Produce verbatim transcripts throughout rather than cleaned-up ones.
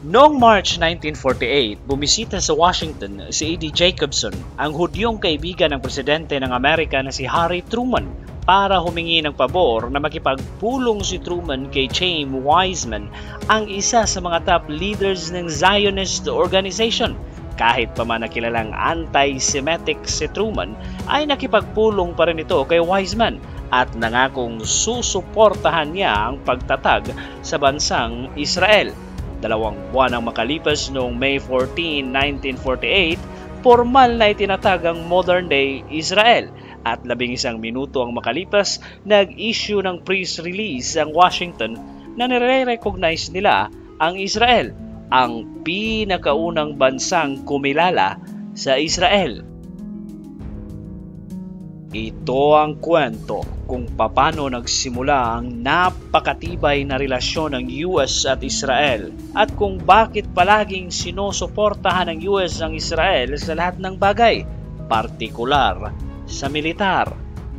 Noong March nineteen forty-eight, bumisita sa Washington si A D Jacobson, ang hudyong kaibigan ng presidente ng Amerika na si Harry Truman, para humingi ng pabor na makipagpulong si Truman kay Chaim Weizmann, ang isa sa mga top leaders ng Zionist Organization. Kahit pa man nakilalang anti-Semitic si Truman, ay nakipagpulong pa rin ito kay Weizmann at nangakong susuportahan niya ang pagtatag sa bansang Israel. Dalawang buwan ang makalipas noong May fourteenth, nineteen forty-eight, formal na itinatag ang modern-day Israel. At labing isang minuto ang makalipas, nag-issue ng press release ang Washington na nire-recognize nila ang Israel, ang pinakaunang bansang kumilala sa Israel. Ito ang kwento kung paano nagsimula ang napakatibay na relasyon ng U S at Israel at kung bakit palaging sinusuportahan ng U S ang Israel sa lahat ng bagay, partikular sa militar.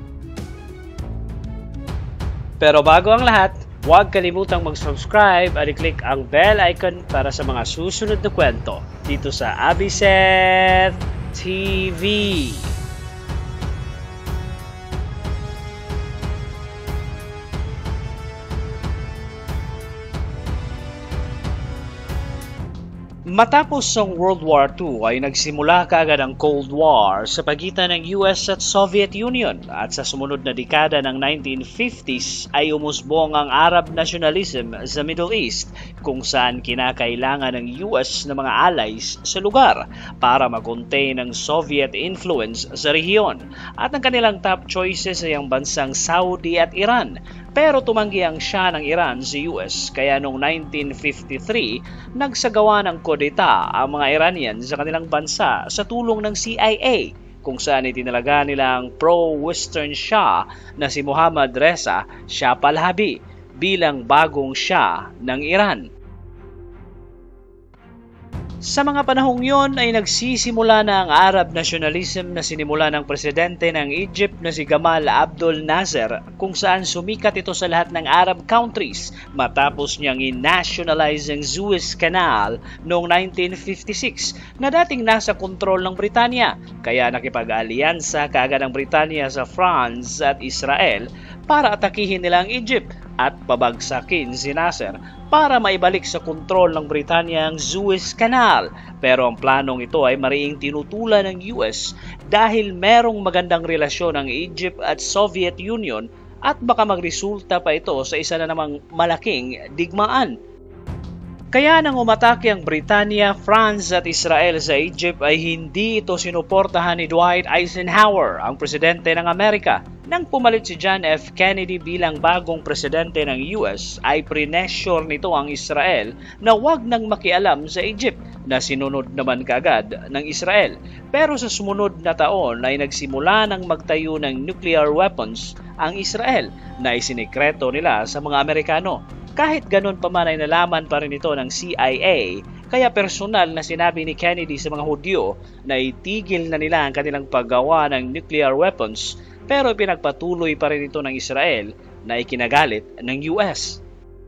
Pero bago ang lahat, huwag kalimutang mag-subscribe at i-click ang bell icon para sa mga susunod na kwento dito sa Abiseth T V. Matapos ang World War Two ay nagsimula kaagad ang Cold War sa pagitan ng U S at Soviet Union at sa sumunod na dekada ng nineteen fifties ay umusbong ang Arab nationalism sa Middle East kung saan kinakailangan ng U S na mga allies sa lugar para mag-contain ang Soviet influence sa rehiyon at ang kanilang top choices ay ang bansang Saudi at Iran. Pero tumanggi ang Shah ng Iran sa U S kaya noong nineteen fifty-three nagsagawa ng kudeta ang mga Iranian sa kanilang bansa sa tulong ng C I A kung saan itinalaga nila ang pro-Western Shah na si Mohammad Reza Shah Pahlavi bilang bagong Shah ng Iran. Sa mga panahong yon ay nagsisimula na ang Arab nationalism na sinimula ng presidente ng Egypt na si Gamal Abdel Nasser kung saan sumikat ito sa lahat ng Arab countries matapos niyang i-nationalize ang Suez Canal noong nineteen fifty-six na dating nasa kontrol ng Britanya. Kaya nakipag-alyansa kaagad ang Britanya sa France at Israel para atakihin nila ang Egypt at pabagsakin si Nasser para maibalik sa kontrol ng Britanya ang Suez Canal. Pero ang planong ito ay mariing tinutulan ng U S dahil merong magandang relasyon ng Egypt at Soviet Union at baka magresulta pa ito sa isa na namang malaking digmaan. Kaya nang umatake ang Britanya, France at Israel sa Egypt ay hindi ito sinuportahan ni Dwight Eisenhower, ang presidente ng Amerika. Nang pumalit si John F. Kennedy bilang bagong presidente ng U S, ay prinesyur nito ang Israel na wag nang makialam sa Egypt, na sinunod naman kaagad ng Israel. Pero sa sumunod na taon ay nagsimula ng magtayo ng nuclear weapons ang Israel na isinikreto nila sa mga Amerikano. Kahit ganun pa man ay nalaman pa rin ito ng C I A, kaya personal na sinabi ni Kennedy sa mga Hudyo na itigil na nila ang kanilang paggawa ng nuclear weapons, pero pinagpatuloy pa rin ito ng Israel na ikinagalit ng U S.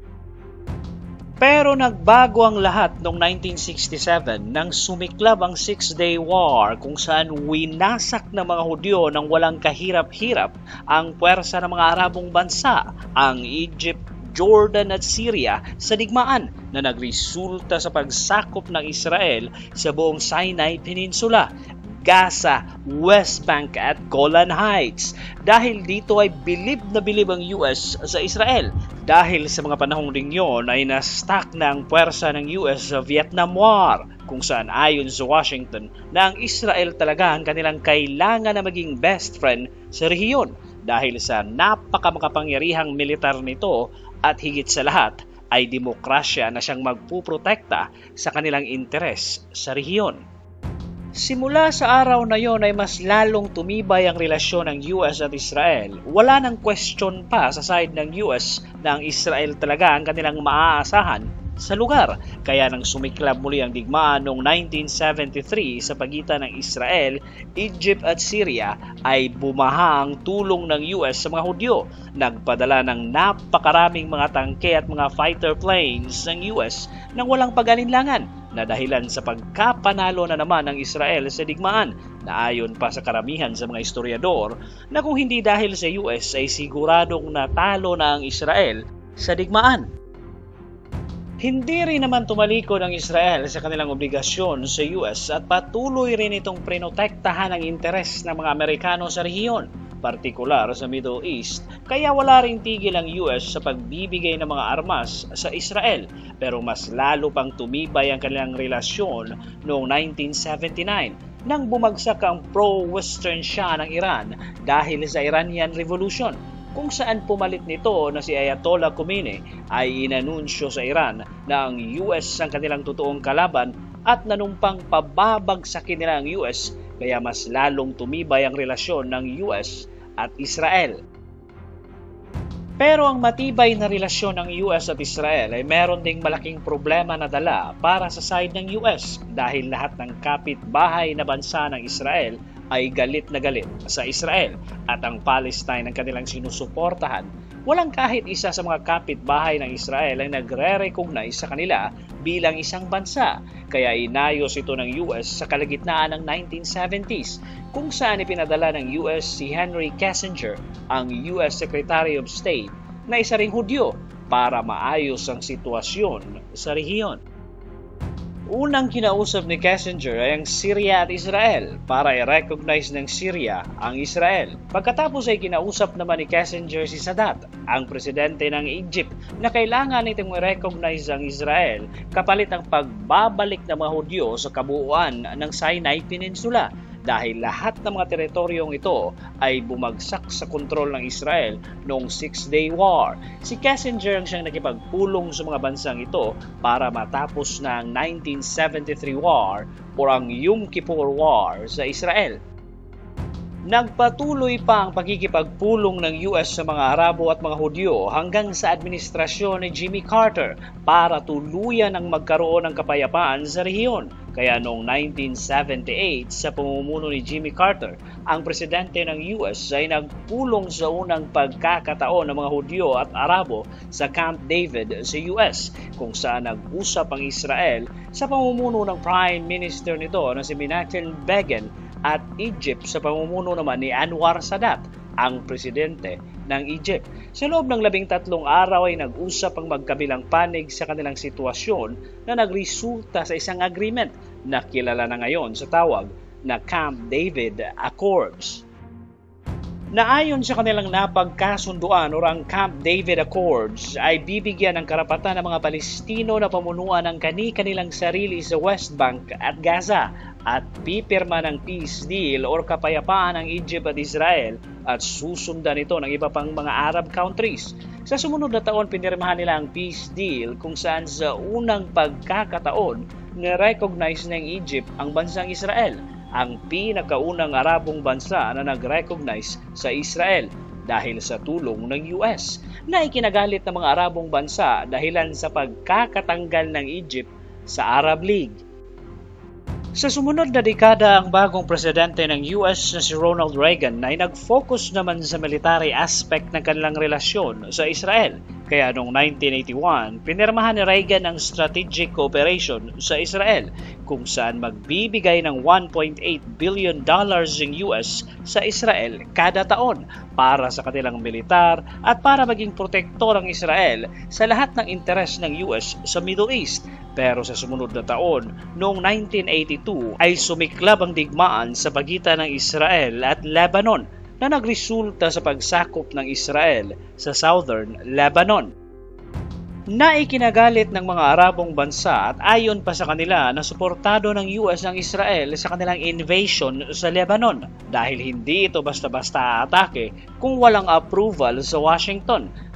Pero nagbago ang lahat noong nineteen sixty-seven nang sumiklab ang Six-Day War kung saan winasak ng mga Hudyo ng walang kahirap-hirap ang puwersa ng mga Arabong bansa, ang Egypt, Jordan at Syria sa digmaan na nagresulta sa pagsakop ng Israel sa buong Sinai Peninsula, Gaza, West Bank at Golan Heights. Dahil dito ay bilib na bilib ang U S sa Israel dahil sa mga panahong ring yon ay na-stuck na ang puwersa ng U S sa Vietnam War kung saan ayon sa Washington na ang Israel talaga ang kanilang kailangan na maging best friend sa rehiyon dahil sa napakamakapangyarihang militar nito at higit sa lahat ay demokrasya na siyang magpuprotekta sa kanilang interes sa rehiyon. Simula sa araw na yon ay mas lalong tumibay ang relasyon ng U S at Israel. Wala nang question pa sa side ng U S na ang Israel talaga ang kanilang maaasahan sa lugar. Kaya nang sumiklab muli ang digmaan noong nineteen seventy-three sa pagitan ng Israel, Egypt at Syria, ay bumaha ang tulong ng U S sa mga Hudyo. Nagpadala ng napakaraming mga tangke at mga fighter planes ng U S nang walang pag-alinlangan, na dahilan sa pagkapanalo na naman ng Israel sa digmaan, na ayon pa sa karamihan sa mga historiador na kung hindi dahil sa U S ay siguradong natalo na ang Israel sa digmaan. Hindi rin naman tumalikod ang Israel sa kanilang obligasyon sa U S at patuloy rin itong prinotektahan ang interes ng mga Amerikano sa rehiyon, partikular sa Middle East, kaya wala ring tigil ang U S sa pagbibigay ng mga armas sa Israel, pero mas lalo pang tumibay ang kanilang relasyon noong nineteen seventy-nine nang bumagsak ang pro-Western Shah ng Iran dahil sa Iranian Revolution, kung saan pumalit nito na si Ayatollah Khomeini ay inanunsyo sa Iran na ang U S ang kanilang totoong kalaban at nanumpang pababagsakin nila ang U S, kaya mas lalong tumibay ang relasyon ng U S at Israel. Pero ang matibay na relasyon ng U S at Israel ay meron ding malaking problema na dala para sa side ng U S dahil lahat ng kapitbahay na bansa ng Israel ay galit na galit sa Israel at ang Palestine ang kanilang sinusuportahan. Walang kahit isa sa mga kapitbahay ng Israel ay nagre-recognize sa kanila bilang isang bansa, kaya inayos ito ng U S sa kalagitnaan ng nineteen seventies, kung saan ipinadala ng U S si Henry Kissinger, ang U S Secretary of State, na isa ring Hudyo, para maayos ang sitwasyon sa rehiyon. Unang kinausap ni Kissinger ay ang Syria at Israel para i-recognize ng Syria ang Israel. Pagkatapos ay kinausap naman ni Kissinger si Sadat, ang presidente ng Egypt, na kailangan itong i-recognize ang Israel kapalit ang pagbabalik ng mga Hudyo sa kabuuan ng Sinai Peninsula, dahil lahat ng mga teritoryong ito ay bumagsak sa kontrol ng Israel noong Six-Day War. Si Kissinger ang siyang nakipagpulong sa mga bansang ito para matapos na ang nineteen seventy-three War o ang Yom Kippur War sa Israel. Nagpatuloy pa ang pagkikipagpulong ng U S sa mga Arabo at mga Hudyo hanggang sa administrasyon ni Jimmy Carter para tuluyan ang magkaroon ng kapayapaan sa rehiyon. Kaya noong nineteen seventy-eight, sa pamumuno ni Jimmy Carter, ang presidente ng U S ay nagpulong sa unang pagkakataon ng mga Hudyo at Arabo sa Camp David sa U S, kung saan nag-usap ang Israel sa pamumuno ng Prime Minister nito na si Menachem Begin, at Egypt sa pamumuno naman ni Anwar Sadat, ang presidente ng Egypt. Sa loob ng labing tatlong araw ay nag-usap ang magkabilang panig sa kanilang sitwasyon na nagresulta sa isang agreement na kilala na ngayon sa tawag na Camp David Accords. Naayon sa kanilang napagkasunduan o ang Camp David Accords ay bibigyan ng karapatan ng mga Palestino na pamunuan ng kani-kanilang sarili sa West Bank at Gaza, at pipirma ng peace deal o kapayapaan ng Egypt at Israel at susundan ito ng iba pang mga Arab countries. Sa sumunod na taon, pinirmahan nila ang peace deal kung saan sa unang pagkakataon na-recognize ng Egypt ang bansang Israel, ang pinakaunang Arabong bansa na nag-recognize sa Israel dahil sa tulong ng U S, na ikinagalit ng mga Arabong bansa dahilan sa pagkakatanggal ng Egypt sa Arab League. Sa sumunod na dekada, ang bagong presidente ng U S na si Ronald Reagan ay nag-focus naman sa military aspect ng kanilang relasyon sa Israel. Kaya noong nineteen eighty-one, pinirmahan ni Reagan ang strategic cooperation sa Israel, kung saan magbibigay ng one point eight billion dollars ng U S sa Israel kada taon para sa kanilang militar at para maging protektor ang Israel sa lahat ng interes ng U S sa Middle East. Pero sa sumunod na taon, noong nineteen eighty-two, ay sumiklab ang digmaan sa pagitan ng Israel at Lebanon, na nagresulta sa pagsakop ng Israel sa Southern Lebanon. Naikinagalit ng mga Arabong bansa at ayon pa sa kanila na suportado ng U S ang Israel sa kanilang invasion sa Lebanon, dahil hindi ito basta-basta atake kung walang approval sa Washington.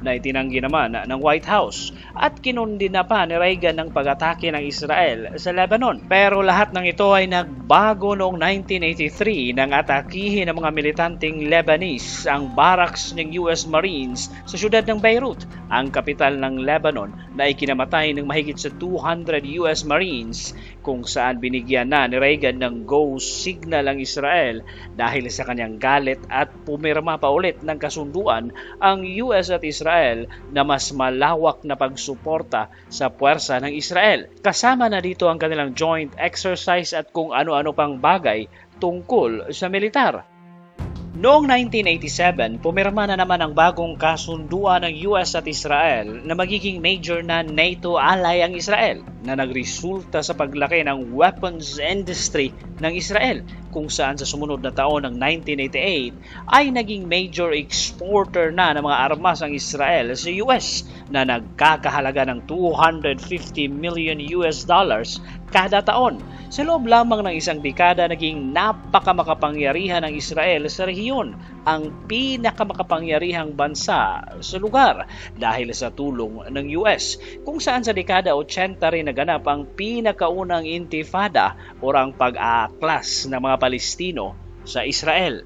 na itinanggi naman ng White House at kinundina pa ni Reagan ang pag-atake ng Israel sa Lebanon. Pero lahat ng ito ay nagbago noong nineteen eighty-three nang atakihin ng mga militanteng Lebanese ang barracks ng U S Marines sa siyudad ng Beirut, ang kapital ng Lebanon, na ikinamatay ng mahigit sa two hundred U S Marines, kung saan binigyan na ni Reagan ng go signal ang Israel dahil sa kanyang galit at pumirma pa ulit ng kasunduan ang U S at Israel na mas malawak na pagsuporta sa puwersa ng Israel. Kasama na dito ang kanilang joint exercise at kung ano-ano pang bagay tungkol sa militar. Noong nineteen eighty-seven, pumirma na naman ang bagong kasunduan ng U S at Israel na magiging major na NATO ally ang Israel, na nagresulta sa paglaki ng weapons industry ng Israel, kung saan sa sumunod na taon ng nineteen eighty-eight ay naging major exporter na ng mga armas ang Israel sa U S na nagkakahalaga ng two hundred fifty million U S dollars kada taon. Sa loob lamang ng isang dekada, naging napakamakapangyarihan ng Israel sa rehiyon, ang pinakamakapangyarihang bansa sa lugar dahil sa tulong ng U S, kung saan sa dekada eighty rin naganap ang pinakaunang intifada o ang pag-aaklas ng mga Palestino sa Israel.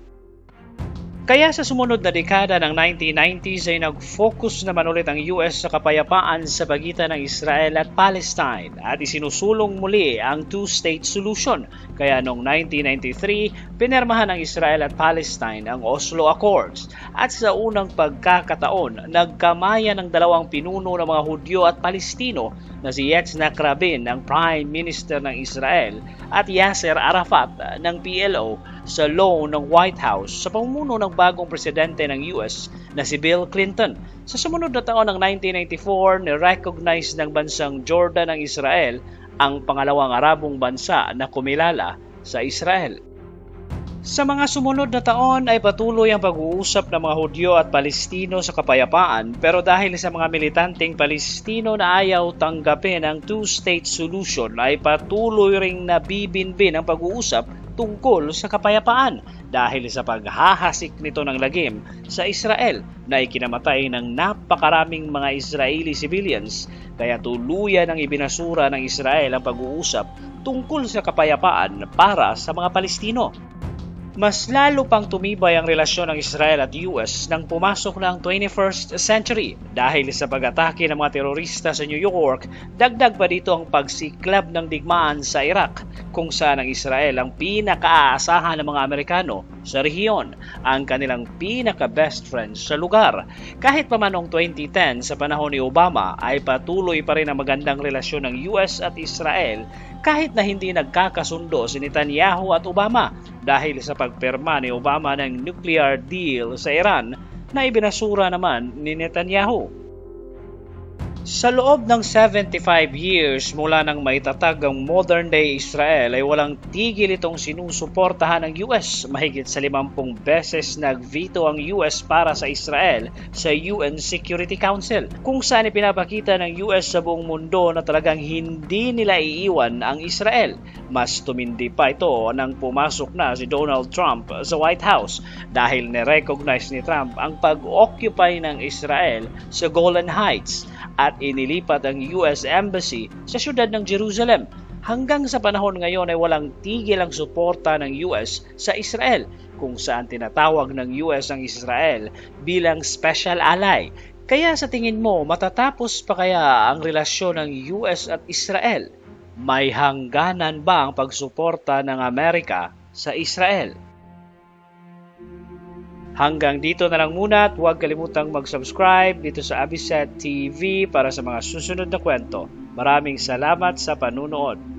Kaya sa sumunod na dekada ng nineteen nineties ay nag-focus naman ulit ang U S sa kapayapaan sa pagitan ng Israel at Palestine at isinusulong muli ang two-state solution. Kaya noong nineteen ninety-three, pinirmahan ng Israel at Palestine ang Oslo Accords at sa unang pagkakataon, nagkamayan ng dalawang pinuno ng mga Hudyo at Palestino na si Yitzhak Rabin, ang Prime Minister ng Israel, at Yasser Arafat ng P L O sa lawn ng White House sa pamumuno ng bagong presidente ng U S na si Bill Clinton. Sa sumunod na taon ng nineteen ninety-four, ni-recognize ng bansang Jordan ng Israel, ang pangalawang Arabong bansa na kumilala sa Israel. Sa mga sumunod na taon ay patuloy ang pag-uusap ng mga Hudyo at Palestino sa kapayapaan, pero dahil sa mga militanteng Palestino na ayaw tanggapin ang two-state solution ay patuloy ring nabibinbin ang pag-uusap tungkol sa kapayapaan dahil sa paghahasik nito ng lagim sa Israel na ikinamatay ng napakaraming mga Israeli civilians, kaya tuluyan ang ibinasura ng Israel ang pag-uusap tungkol sa kapayapaan para sa mga Palestino. Mas lalo pang tumibay ang relasyon ng Israel at U S nang pumasok na ang twenty-first century dahil sa pag-atake ng mga terorista sa New York. Dagdag pa dito ang pagsiklab ng digmaan sa Iraq, kung saan ang Israel ang pinakaaasahan ng mga Amerikano sa rehiyon, ang kanilang pinaka-best friends sa lugar. Kahit pa man noong twenty ten sa panahon ni Obama ay patuloy pa rin ang magandang relasyon ng U S at Israel kahit na hindi nagkakasundo si Netanyahu at Obama dahil sa pagpirma ni Obama ng nuclear deal sa Iran na ibinasura naman ni Netanyahu. Sa loob ng seventy-five years mula nang maitatag ang modern-day Israel ay walang tigil itong sinusuportahan ng U S. Mahigit sa limampung beses nag-veto ang U S para sa Israel sa U N Security Council, kung saan ipinapakita ng U S sa buong mundo na talagang hindi nila iiwan ang Israel. Mas tumindi pa ito nang pumasok na si Donald Trump sa White House dahil nirecognize ni Trump ang pag-occupy ng Israel sa Golan Heights at inilipat ang U S Embassy sa siyudad ng Jerusalem. Hanggang sa panahon ngayon ay walang tigil ang suporta ng U S sa Israel, kung saan tinatawag ng U S ang Israel bilang special ally. Kaya sa tingin mo, matatapos pa kaya ang relasyon ng U S at Israel? May hangganan ba ang pagsuporta ng Amerika sa Israel? Hanggang dito na lang muna at huwag kalimutang mag-subscribe dito sa Abiset T V para sa mga susunod na kwento. Maraming salamat sa panunood.